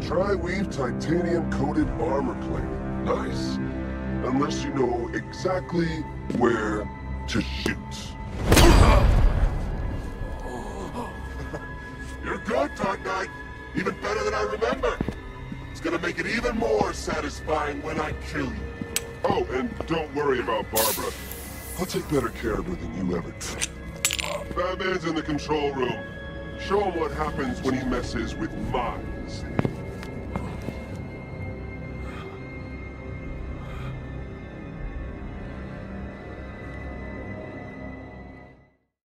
Tri-weave titanium-coated armor plating. Nice. Unless you know exactly where to shoot. You're good, Dark Knight. Even better than I remember. It's gonna make it even more satisfying when I kill you. Oh, and don't worry about Barbara. I'll take better care of her than you ever did. Batman's in the control room. Show him what happens when he messes with minds.